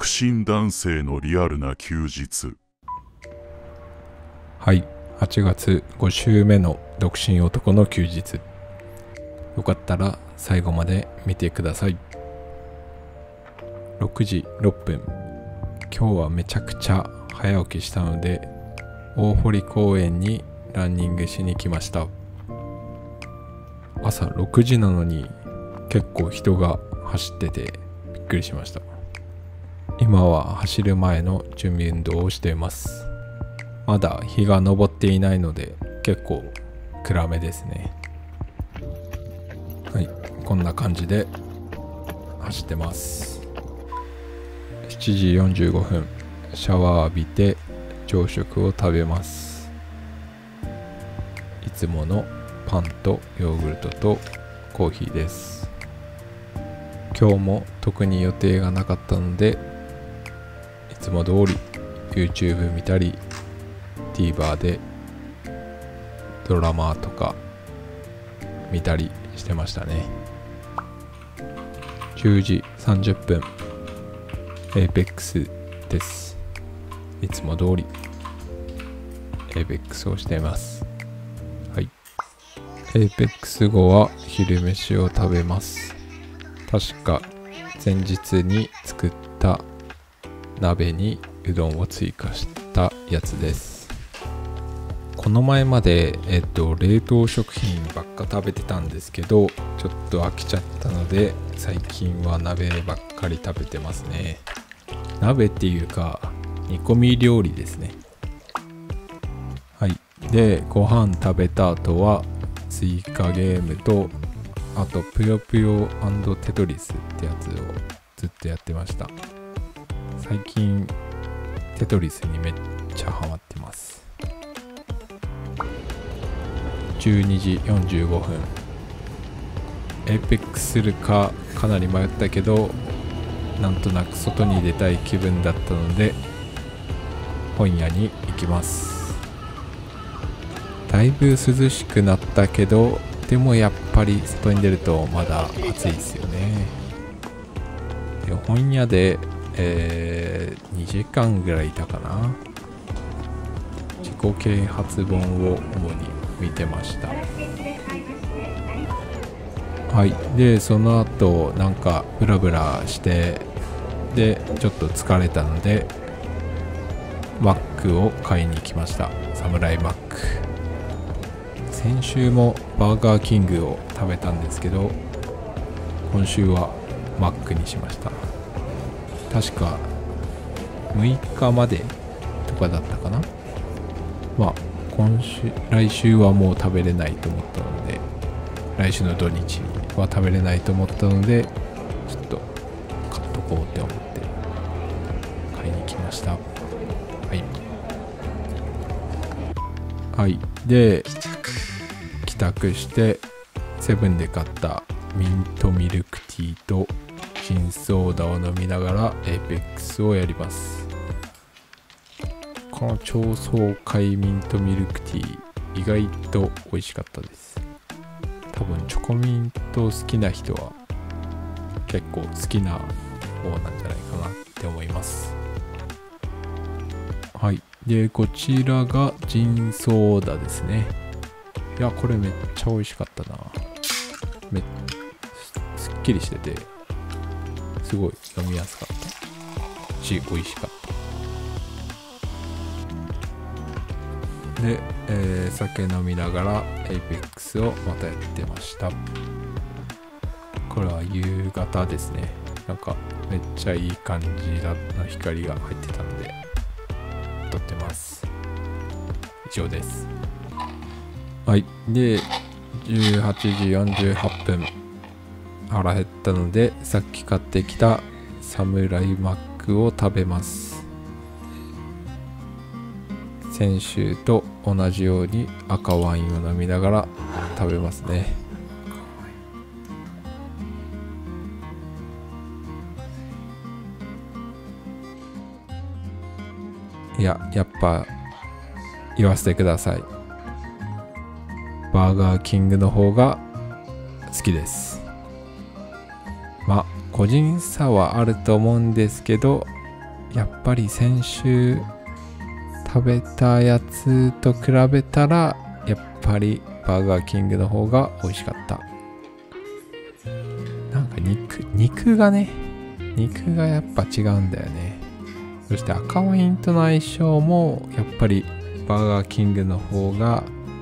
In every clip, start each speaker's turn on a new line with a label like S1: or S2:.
S1: 身男性のリアルな休日。
S2: はい、8月5週目の独身男の休日。よかったら最後まで見てください。6時6分。今日はめちゃくちゃ早起きしたので、大堀公園にランニングしに来ました。朝6時なのに結構人が走っててびっくりしました。今は走る前の準備運動をしています。まだ日が昇っていないので結構暗めですね。はい、こんな感じで走ってます。7時45分、シャワー浴びて朝食を食べます。いつものパンとヨーグルトとコーヒーです。今日も特に予定がなかったので、いつも通り YouTube 見たり TVer でドラマとか見たりしてましたね。10時30分 APEX です。いつも通り APEX をしています。はい、 APEX 後は昼飯を食べます。確か前日に作った鍋にうどんを追加したやつです。この前まで冷凍食品ばっか食べてたんですけど、ちょっと飽きちゃったので最近は鍋ばっかり食べてますね。鍋っていうか煮込み料理ですね。はい、でご飯食べた後は追加ゲームと、あとぷよぷよ&テトリスってやつをずっとやってました。最近テトリスにめっちゃハマってます。12時45分、エイペックスするかかなり迷ったけど、なんとなく外に出たい気分だったので本屋に行きます。だいぶ涼しくなったけど、でもやっぱり外に出るとまだ暑いですよね。で本屋で2時間ぐらいいたかな。自己啓発本を主に見てました。はい、でその後なんかブラブラして、でちょっと疲れたのでマックを買いに来ました。サムライマック。先週もバーガーキングを食べたんですけど、今週はマックにしました。確か6日までとかだったかな。まあ来週はもう食べれないと思ったので、来週の土日は食べれないと思ったので、ちょっと買っとこうって思って買いに来ました。はい、はい、で帰宅してセブンで買ったミントミルクティーとジンソーダを飲みながら APEX をやります。この超爽快ミントミルクティー意外と美味しかったです。多分チョコミント好きな人は結構好きな方なんじゃないかなって思います。はい、でこちらがジンソーダですね。いやこれめっちゃ美味しかったな。すっきりしててすごい飲みやすかったし美味しかった。で、酒飲みながら APEX をまたやってました。これは夕方ですね。なんかめっちゃいい感じの光が入ってたので撮ってます。以上です。はい、で18時48分、腹減ったのでさっき買ってきたサムライマックを食べます。先週と同じように赤ワインを飲みながら食べますね。やっぱ言わせてください。バーガーキングの方が好きです。まあ個人差はあると思うんですけど、 やっぱり先週食べたやつと比べたらやっぱりバーガーキングの方が美味しかった。なんか肉がやっぱ違うんだよね。そして赤ワインとの相性もやっぱりバーガーキングの方が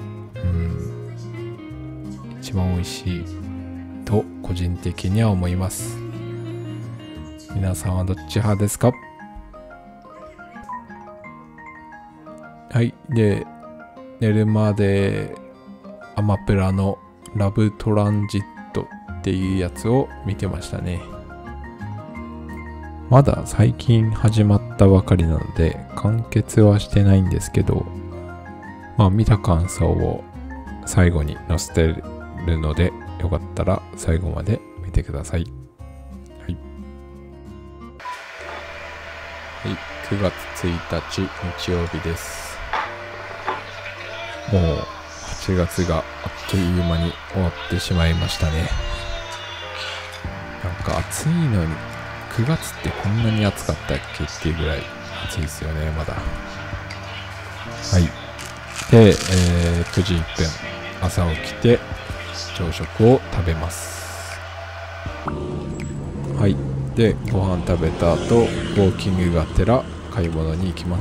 S2: 一番美味しいと個人的には思います。皆さんはどっち派ですか？はい。で、寝るまでアマプラのラブトランジットっていうやつを見てましたね。まだ最近始まったばかりなので完結はしてないんですけど、見た感想を最後に載せてるので、よかったら最後まで見てください。はい。9月1日日曜日です。もう8月があっという間に終わってしまいましたね。なんか暑いのに9月ってこんなに暑かったっけっていうぐらい暑いですよね、まだ。はい。で、9時1分朝起きて朝食を食べます。はい。で、ご飯食べた後ウォーキングがてら買い物に行きます。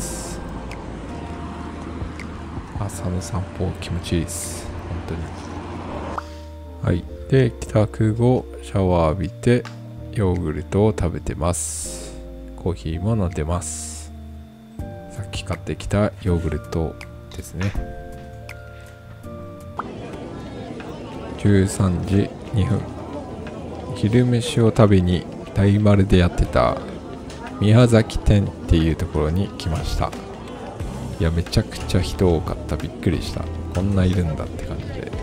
S2: 朝の散歩気持ちいいです、本当に。はい。で、帰宅後シャワー浴びてヨーグルトを食べてます。コーヒーも飲んでます。さっき買ってきたヨーグルトですね。13時2分昼飯を食べに大丸でやってた宮崎店っていうところに来ました。いや、めちゃくちゃ人多かった。びっくりした。こんないるんだって感じで。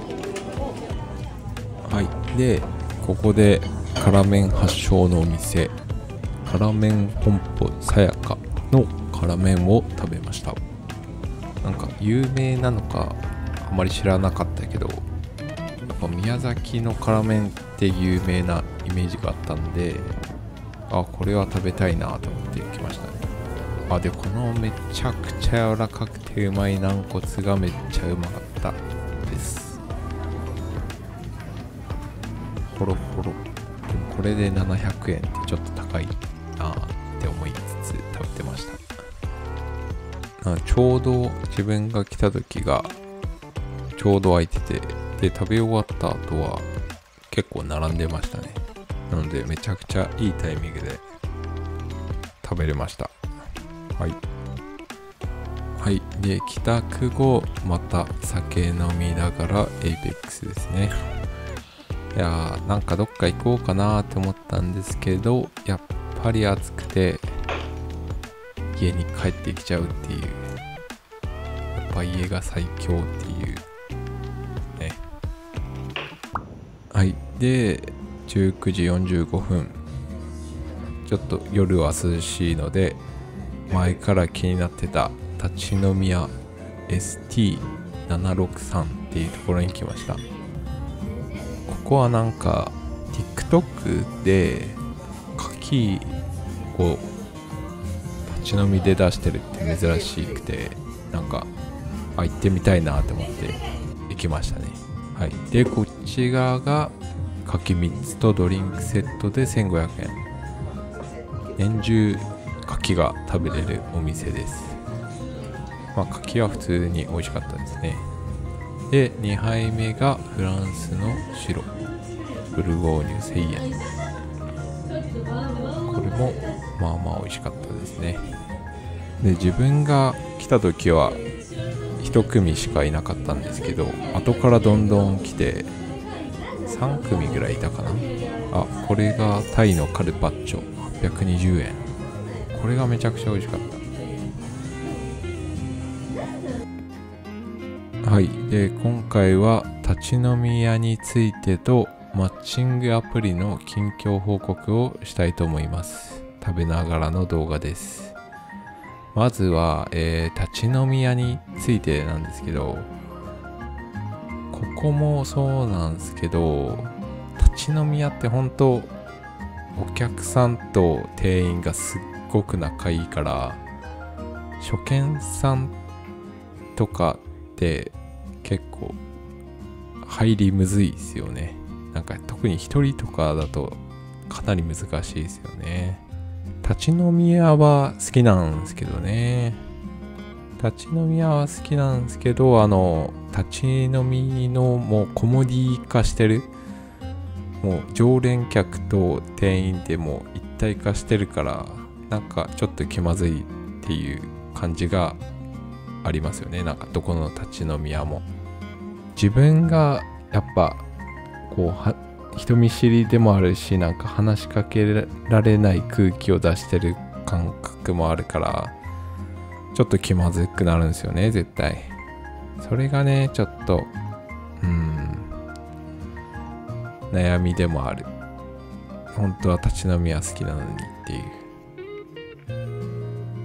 S2: はい。で、ここで辛麺発祥のお店、辛麺本舗さやかの辛麺を食べました。なんか有名なのかあまり知らなかったけど、やっぱ宮崎の辛麺って有名なイメージがあったんで、これは食べたいなと思ってきましたね。で、このめちゃくちゃ柔らかくてうまい軟骨がめっちゃうまかったです。ホロホロ。でもこれで700円ってちょっと高いなって思いつつ食べてました。ちょうど自分が来た時がちょうど空いてて、で食べ終わった後は結構並んでましたね。なのでめちゃくちゃいいタイミングで食べれました。はい。はい。で、帰宅後、また酒飲みながらエイペックスですね。いやー、なんかどっか行こうかなーって思ったんですけど、やっぱり暑くて、家に帰ってきちゃうっていう。やっぱ家が最強っていう。ね。はい。で、19時45分。ちょっと夜は涼しいので、前から気になってた立ち飲み屋 ST763 っていうところに来ました。ここはなんか TikTok で牡蠣を立ち飲みで出してるって珍しくて、なんか行ってみたいなと思って行きましたね。はい。で、こっち側が牡蠣3つとドリンクセットで1500円。年中牡蠣が食べれるお店です。牡蠣は普通に美味しかったですね。で、2杯目がフランスの白ブルゴーニュ1000円。これもまあまあ美味しかったですね。で、自分が来た時は1組しかいなかったんですけど、後からどんどん来て3組ぐらいいたかな。これがタイのカルパッチョ820円。これがめちゃくちゃ美味しかった。はい。で、今回は立ち飲み屋についてとマッチングアプリの近況報告をしたいと思います。食べながらの動画です。まずは、立ち飲み屋についてなんですけど、ここもそうなんですけど、立ち飲み屋って本当お客さんと店員がすっごく仲いいから、初見さんとかって結構入りむずいですよね。なんか特に一人とかだとかなり難しいですよね。立ち飲み屋は好きなんですけどね。立ち飲み屋は好きなんですけど、立ち飲みのもうコモディ化してる、もう常連客と店員でも一体化してるから、なんかちょっと気まずいっていう感じがありますよね。なんかどこの立ち飲み屋も自分がやっぱこう人見知りでもあるし、なんか話しかけられない空気を出してる感覚もあるから、ちょっと気まずくなるんですよね、絶対。それがね、ちょっと悩みでもある。本当は立ち飲みは好きなのにっていう。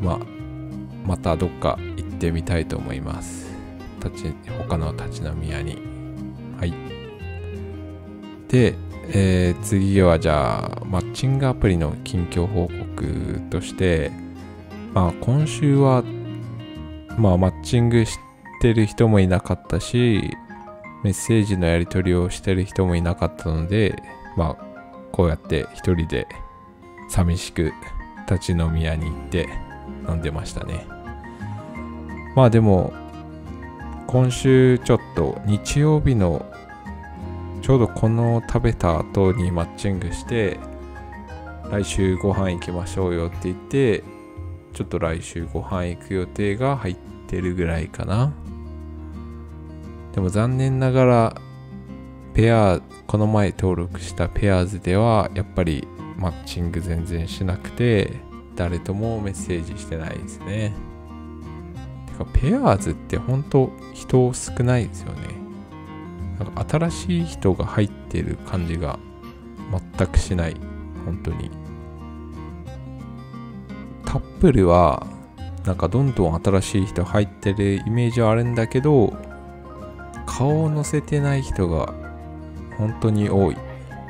S2: またどっか行ってみたいと思います。他の立ち飲み屋に。はい。で、次はじゃあマッチングアプリの近況報告として、今週はマッチングしてる人もいなかったし、メッセージのやり取りをしてる人もいなかったので、こうやって一人で寂しく立ち飲み屋に行って飲んでましたね。でも今週ちょっと日曜日のちょうどこの食べた後にマッチングして、来週ご飯行きましょうよって言って、ちょっと来週ご飯行く予定が入ってるぐらいかな。でも残念ながらこの前登録したペアーズではやっぱりマッチング全然しなくて、誰ともメッセージしてないですね。てかペアーズって本当人少ないですよね。なんか新しい人が入ってる感じが全くしない。本当にタップルはなんかどんどん新しい人入ってるイメージはあるんだけど、顔を載せてない人が本当に多い。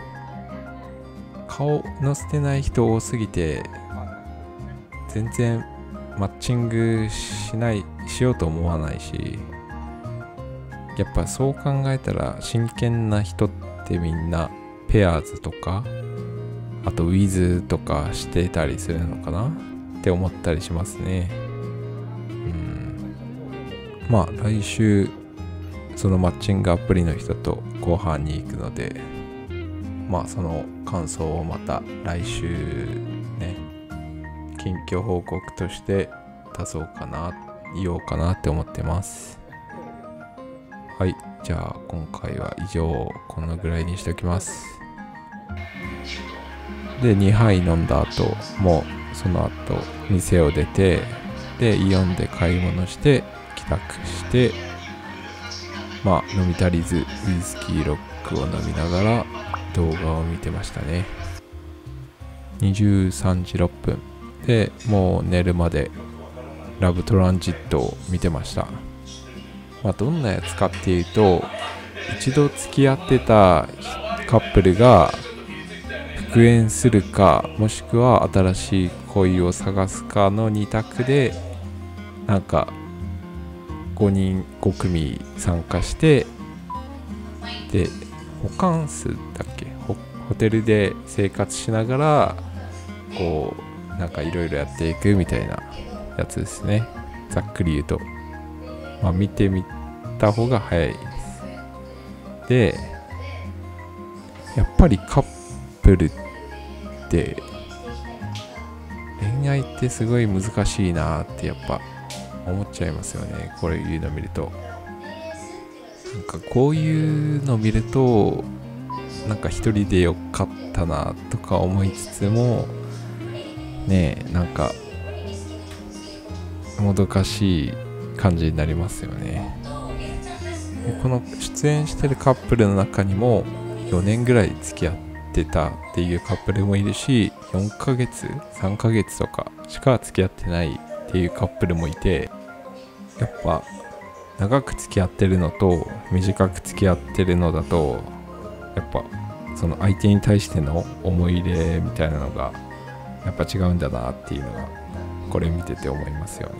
S2: 顔載せてない人多すぎて全然マッチングしようと思わないし、やっぱそう考えたら真剣な人ってみんなペアーズとか、あとウィズとかしてたりするのかなって思ったりしますね。来週そのマッチングアプリの人とご飯に行くので、その感想をまた来週ね、近況報告として言おうかなって思ってます。はい、じゃあ今回は以上、このぐらいにしておきます。で2杯飲んだ後もその後店を出て、でイオンで買い物して帰宅して、飲み足りずウイスキーロックを飲みながら動画を見てましたね。23時6分でもう寝るまでラブトランジットを見てました。どんなやつかっていうと、一度付き合ってたカップルが復縁するか、もしくは新しい恋を探すかの2択で、なんか5組参加して、でホカンスだっけ、ホテルで生活しながらこうなんかいろいろやっていくみたいなやつですね。ざっくり言うと見てみた方が早いです。でやっぱりカップルって恋愛ってすごい難しいなってやっぱ思っちゃいますよね。これいうの見ると、なんかこういうの見るとなんか一人でよかったなとか思いつつもね、なんかもどかしい感じになりますよね。でこの出演してるカップルの中にも4年ぐらい付き合ってたっていうカップルもいるし、4ヶ月3ヶ月とかしか付き合ってないっていうカップルもいて、やっぱ長く付き合ってるのと短く付き合ってるのだと、やっぱその相手に対しての思い入れみたいなのがやっぱ違うんだなっていうのがこれ見てて思いますよね。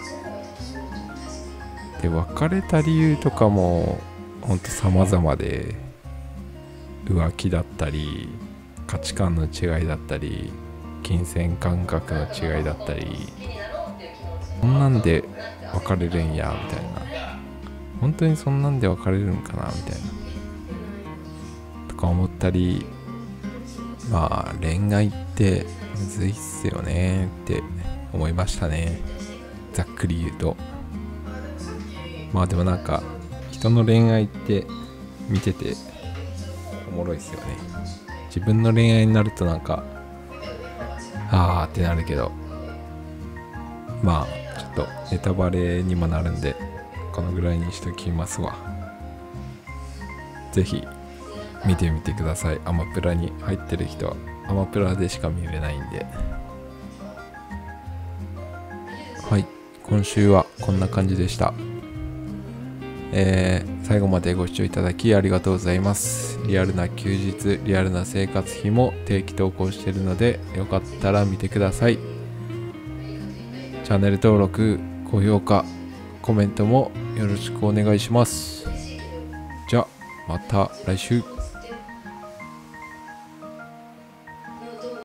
S2: で、別れた理由とかもほんと様々で、浮気だったり価値観の違いだったり金銭感覚の違いだったり、こんなんで別れるんやみたいな、本当にそんなんで別れるんかなみたいなとか思ったり、まあ恋愛ってむずいっすよねって思いましたね、ざっくり言うと。まあでもなんか人の恋愛って見てておもろいっすよね。自分の恋愛になるとなんかあーってなるけど、まあちょっとネタバレにもなるんでこのぐらいにしときますわ。ぜひ見てみてください。アマプラに入ってる人はアマプラでしか見れないんで。はい、今週はこんな感じでした。最後までご視聴いただきありがとうございます。リアルな休日、リアルな生活費も定期投稿しているので、よかったら見てください。チャンネル登録、高評価、コメントもよろしくお願いします。じゃあまた来週。